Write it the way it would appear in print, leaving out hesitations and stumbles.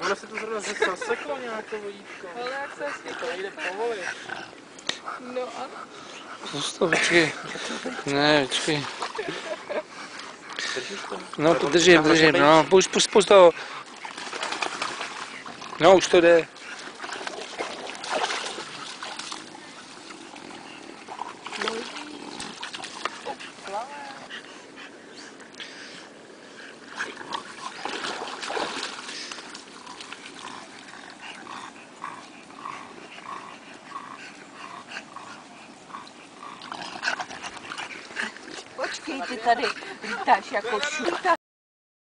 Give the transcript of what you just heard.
Ono se to zrovna zaseklo nějaké vodítko. Ale jak se hezky To nejde povolit. No ano. Zkus to, počkej. Ne, počkej. Držíš to? No to držím, no, pust to. No, už to jde. Počkej, ty tady lítáš jako šuta.